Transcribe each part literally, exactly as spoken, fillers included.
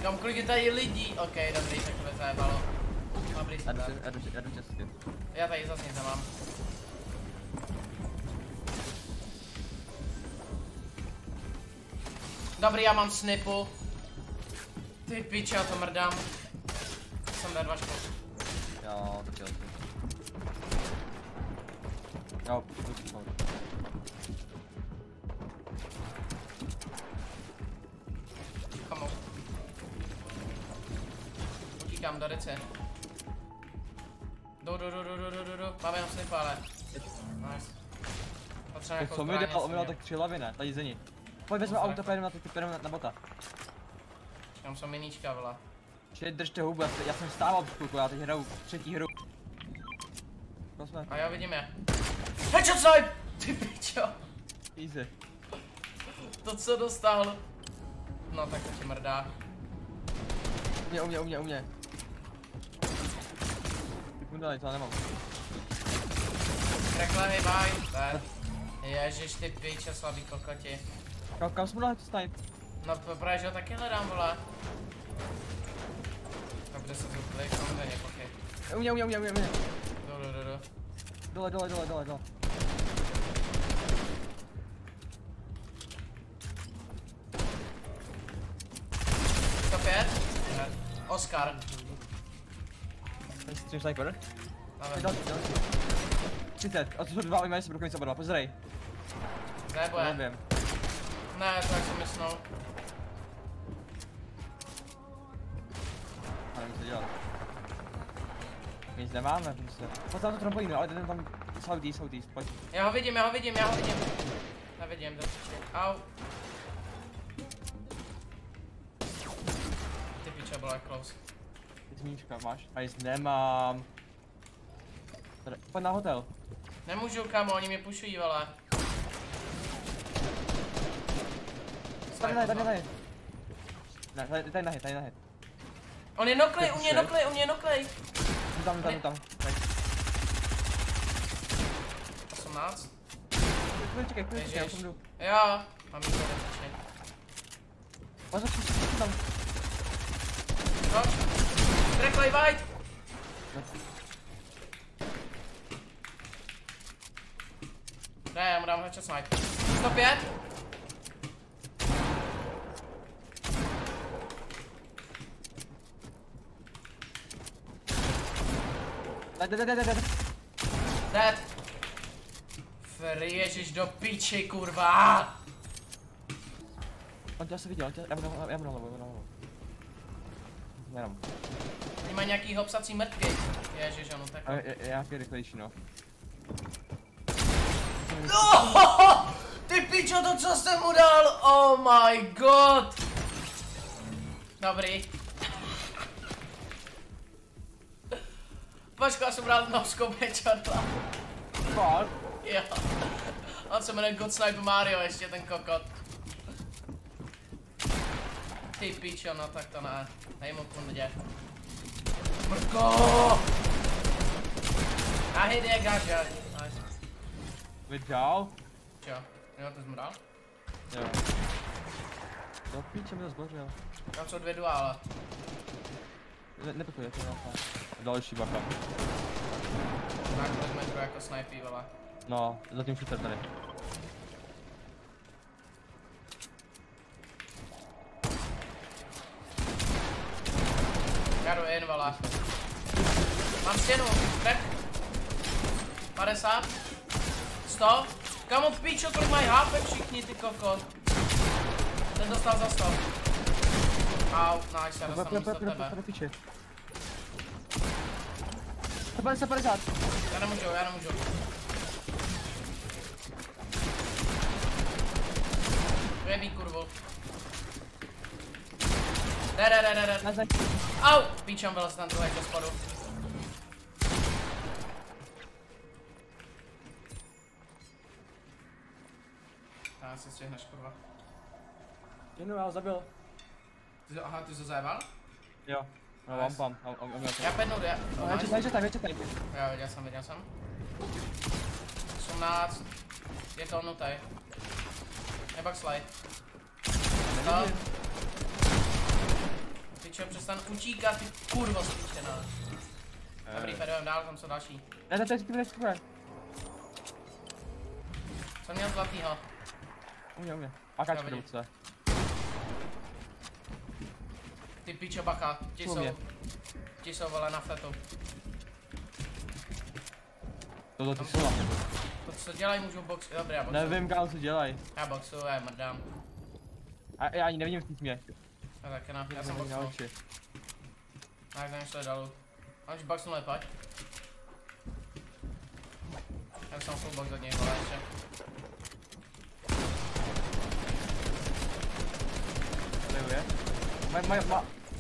Kam kolik je tady lidí? Ok, dobrý, tak to zajebalo. Dobrý, super. Já jdu česky. Já tady zase nic nemám. Dobrý, já mám snipu. Ty piče, já to mrdám. Jsem dal dva škol. Jo, to chtěl. Jo, půjdu. Kamu. Utíkám do rice. Jdu, jdu, jdu, jdu, jdu, jdu, jdu. Máme jenom snipa, ale. Nice. Potřeba nějakou co mi zbraň, dal, on mi dal něco tak tři lavy, ne? Tady zení. Pojď vezme auto, pojedeme na, ty, pojedeme na, na bota. tam jsou miníčka, vole. Čili držte hubu, já, já jsem stával v chvilku, já teď hraju třetí hru. To jsme. A jo, vidím je. Headshot snipe! Ty pičo. Easy. To co dostal. No tak to ti mrdá. U mě, u mě, u mě, u mě. Ty kundali, to nemám. Rekle mi bye. Dead. Ježiš, ty piče, slabý kokoti. Kam, kam jsme dali to snipe? No právě, že ho taky hledám, vole. Dobře se zupli, samozřejmě pochyb. U mě, u mě, u mě, u mě, u mě. Jdu, jdu, jdu, jdu. Dole, dole, dole, dole, dole. sto pět? Ne. Oscar. Stream sniper. Dáme. Další, další. třicet, a to jsou dva ojmeny, se brokovnice oba dva, pozrej. Nebo je. Nevím. Ne, to jak jsem myslel. A nevím, co dělat. My nic nemáme, prostě. Pojď tam to trampolínu, ale jdem tam southeast, southeast, pojď. Já ho vidím, já ho vidím, já ho vidím. Nevidím, do piče. Au. Ty piče, byla close. Ty zmíčka máš? A jist nemám. Tady, pojď na hotel. Nemůžu, kamo, oni mě pušují, vole. Tady nahy, tady nahy. Ne, tady, tady nahy, tady nahy. On je noklej, u mě noklej, u mě noklej. Tam, tam, tam, tam. osmnáct. Pojď, čekaj, pojď, čekaj, já tam jdu. Jo, mám jí to nečečně. Pojď, pojď tam. Proč? Draklej, white! Ne, já mu dám headshot snipe. sto pět? Dead, dead, dead, dead. Dead. Free, ježiš do píči, kurva. On tě asi viděl, on tě, já mu dám, já mu dám hlavu, já mu dám hlavu. Jenom. Oni mají nějaký hopsací mrtky. Ježiš, ano, tak. Ale je, je nějaký rychlejší, no. No, ty pičo, to co jsem mu dal, oh my god. Dobrý. Počkej, já jsem bral noskou pečadla. Fakt? Jo. On se jmenuje God Sniper Mario, ještě ten kokot. Ty pičo, no tak to ne. Dej mu kundě. Mrko! A hit je gaža. Nice. Vydal? Čo? Jo, to jsi mu dal? Jo. Do píče mi to zbořil. Tam jsou dvě duále. Ne, nepokoj, to je nějaká. Další bacha. Tak vezme to jako snipí, vole. No, zatím shooter tady. Já jdu in, vole. Mám stěnu, tak. padesát. sto. Kamo píčo, kolik mají H P všichni, ty kokot. Ten dostal za sto. Au, nice, já dostanu místo tebe. padesát, padesát. Já nemůžu, já nemůžu. Vyjebí kurvu. Ne, ne, ne, ne, ne. Au! Píčem byl se tam druhý do spodu. Já si střihneš, kurva. Jenom já ho zabil. Ty, aha, ty jsi ho zajebal? Jo. No, mám pam. Já pednu, já. No, já čekaj, čekaj, čekaj. Jo, viděl jsem, viděl jsem. osmnáct. Je to nutej. Nebackslide. No. Pičo, přestan utíkat, ty kurvo spíčená. Dobrý, pedujeme dál, tam jsou další. Ne, ne, teď budeš skvěle. Jsem měl zlatýho. U mě, u mě. Akačka do co? Ty pičo, bacha, ti jsou, ti jsou vole na fetu. Tohle ty jsou na mě. To co dělají, můžu box, dobrý, já boxu. Nevím, kam co dělají. Já boxu, já mrdám. A já ani nevidím v mě. Já taky ne, já jsem boxu. Tak jsem šel dolů. A už boxnul, pojď. Já jsem full box od něj, vole, ještě. Tady je. Má, má, má.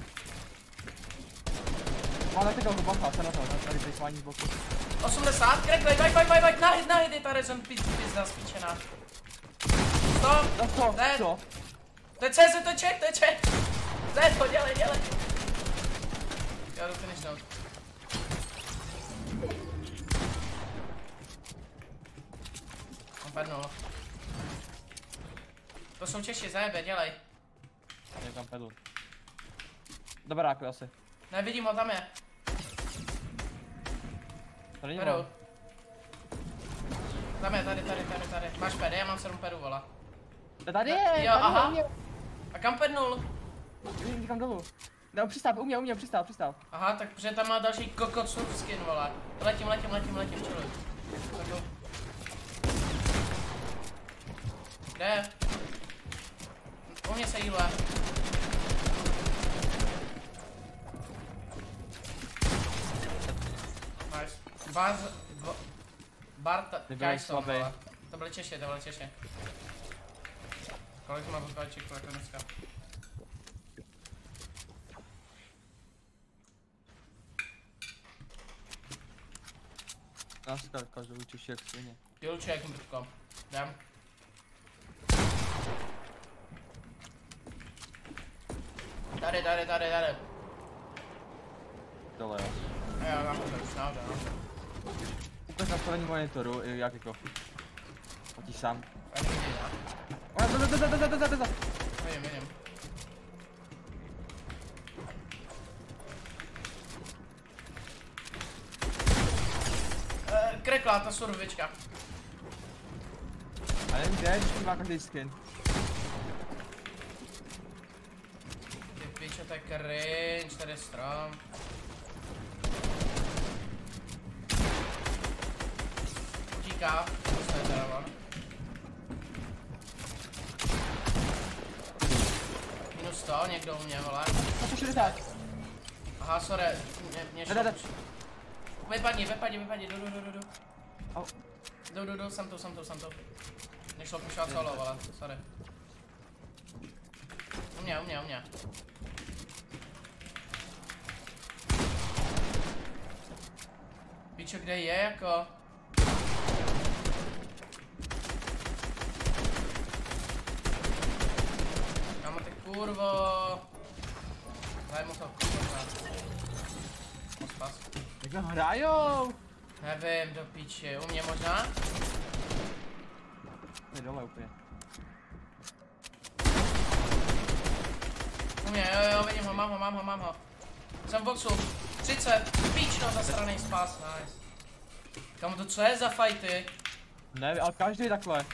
Má na takovou bacha, se na to, na tady plýsvání z boku. osmdesát, kreklej, baj, baj, baj, baj, nahyd, nahyd, je ta rezon pizda spíčená. Stop, No co, ne, co? to je C Z, to je check, to je check. Ne, to dělej, dělej. Já jdu finishnout. On padnul. To jsou Češi, zajebe, dělej. Je tam pedl. Do baráku asi. Nevidím ho, tam je. Tady není Peru. on. Tam je, tady, tady, tady, tady. Máš pedy, já mám sedm pedů, vola. To tady je, Jo, tady aha. u mě. A kam pednul? Jdi někam dolů. Ne, přistál, u mě, u mě, přistál, přistál. Aha, tak protože tam má další kokot surf skin, vole. Letím, letím, letím, letím, čiluj. Tak jo. Kde je? U mě se jíluje. Nice. Baz... Ba, Barta... Ty byli Kajson, slabý. vole. To byly Češi, to byly Češi. Kolik má pozvaček jako dneska? Náskar, každou Češi jak svině. Juluču jak mrtko. Jdem. Tady, tady, tady, tady. Dole jo. A jo, nahoře, už nahoře, nahoře. Ukaž nastavení monitoru, jak jako. Potíš sám. Já nevidím, ne? Ona, to, to, to, to, to, to, to, to. Vidím, vidím. Eh, Krekla, ta survička. A nevím kde, když má každý skin. Ty piče, to je cringe, tady je strom. Utíká, to je teda on. Minus sto, někdo u mě, vole. sto šedesát. Aha, sorry, mě, mě šlo. Ne, ne, ne. Vypadni, vypadni, vypadni, jdu, jdu, jdu, jdu, jdu. Au. Jdu, jdu, jdu, jsem tu, jsem tu, jsem tu. Nešlo pušovat solo, vole, sorry. U mě, u mě, u mě. Pičo, kde je, jako? Kámo, ty kurvo. Daj mu to, kurva. Ospas. Jak tam hrajou? Nevím, do píči, u mě možná? Je dole úplně. U mě, jo, jo, vidím ho, mám ho, mám ho, mám ho. Jsem v boxu. třicet, píčno, zasranej spas, nice. Kamu to co je za fighty? Ne, ale každý takhle.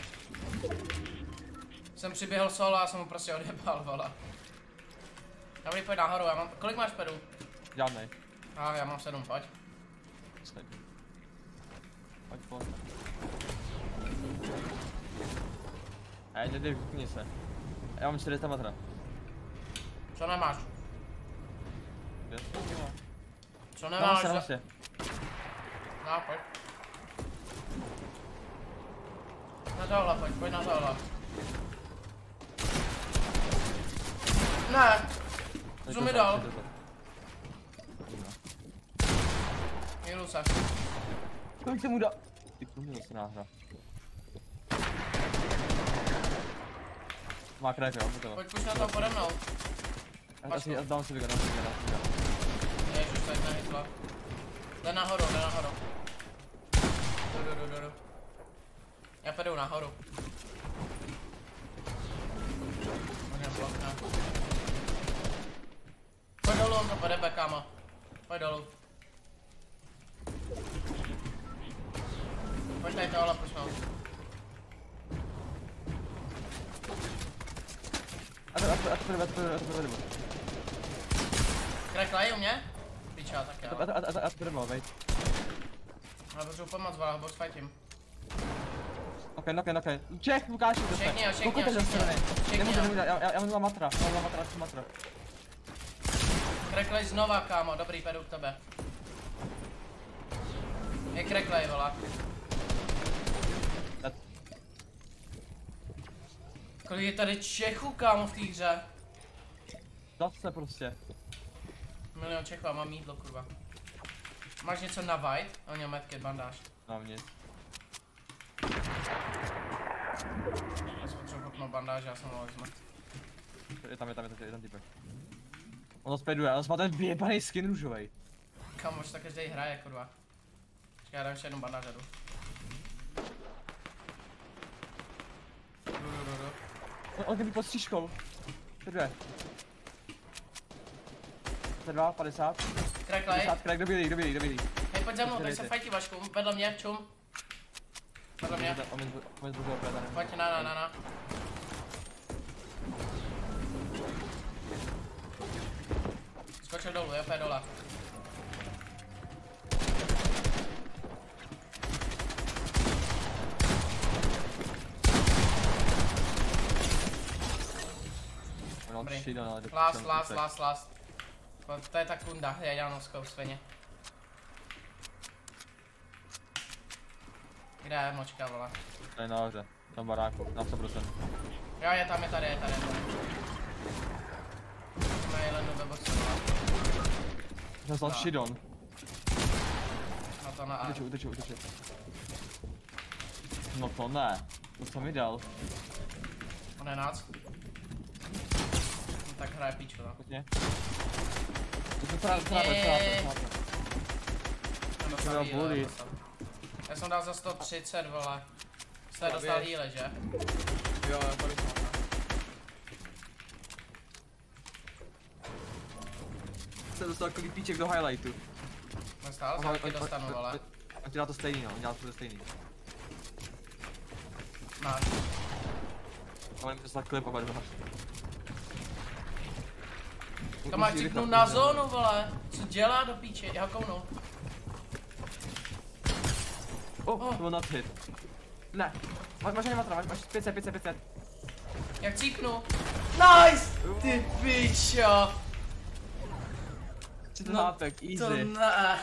Jsem přiběhl solo a jsem mu prostě odjebal, vola. Dobrý, pojď nahoru, já mám, kolik máš pedů? Žádnej. A já mám sedm, pojď. Stej. Pojď pojď. Hej, nedej, vypni se. Já mám čtyři sta metra. Co nemáš? Co Nemáš nemáš? se, Za... nemáš se. No, pojď. Na tohle, pojď, pojď na tohle. Ne! Co mi dal? Mílu se. Kolik jsem mu dal? Ty kůže zase náhra. Má krev, jo, to. Pojď puš na to pode mnou. Já si dám si vygat, dám si vygat, dám si vygat. Ježiš, to je nehytla. Jde nahoru, jde nahoru. Jdu, jdu, jdu, jdu. Já půjdu nahoru. Možná blok, ne. Pojď No podebe, kámo. Pojď dolů. Pojď tady tohle pušnout. A to, a to, a to, a to, a to, a to, a to, Kreklej u mě? Piča, tak jo. a to, a to, a to, a to, a to, veď. Ale potřebuji pomoc, vole, boss fightím. Ok, ok, ok. Čech, Lukáši, to Všechni jo, všechni jo, Koukejte ze všechni strany. jo. Všechni Nemůžu, jo. nemůžu, já, já, já mám matra, já mám matra, já mám matra. Kreklej znova, kámo, dobrý, pedu k tebe. Je kreklej, vole. Kolik je tady Čechů, kámo, v té hře? Zase prostě. Milion Čechů a mám jídlo, kurva. Máš něco na white? On měl medkit, bandáž. Mám nic. Já si potřebuji popnout bandáž, já jsem ho vezmu. Je tam, je tam, je tam, je tam typek. Ono speduje, ale má ten vyjebaný skin růžovej. Kamož, tak každý hraje, kurva. Čekaj, já dám ještě jednou bandáž a jdu. Jdu, jdu, jdu, jdu. On, on kdyby pod střížkou. Speduje. dva, padesát. Kreklej. padesát, krek, do bílý, do bílý, do bílý. Hej, pojď za mnou, tady se fajtí, Vašku, vedle mě, čum. Vedle mě. On zbužil opět, ne? Pojď, na, na, na, na. Skočil dolů, je opět dole. On Dobrý. šídel, ale Last, last, last, last. To je ta kunda, je janovskou svině. Kde je močka, vole? Tady nahoře, na baráku, na sto procent. Jo, je tam, je tady, je tady, je tady. Jsme jelenu ve boxu, vole. Jsem stal No. šidon. No to na A. Uteču, uteču, uteču. No to ne, to jsem mi dal. On je nás. No, tak hraje píčku, no. Pěkně. To jsem právě, právě, právě, právě. Jsem dostal Já heal, bolí. dostal. Já jsem dal za sto třicet, vole. Jste dostal heal, že? Jo, já tady jsem. Jsem dostal klipíček do highlightu. Dostal? Já taky dostanu, vole. On ti dá to stejný, no, on dělá to stejný. Máš. Ale mi dostal klip oba dva. To máš ciknout na zónu, vole. Co dělá do píče? Já ho kounu. Oh, to byl not hit. Ne, máš, máš ani matra, máš, máš pět set, pět set, pět set. Jak cíknu? Nice! Ty pičo! Si to No, nápek, To easy. ne.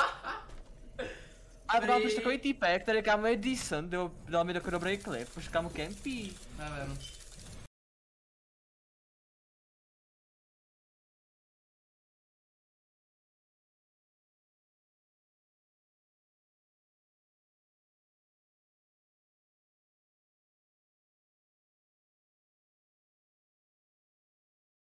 A byl už takový týpek, který kámo je decent, dal mi takový dobrý klip, už kámo campí. Nevím.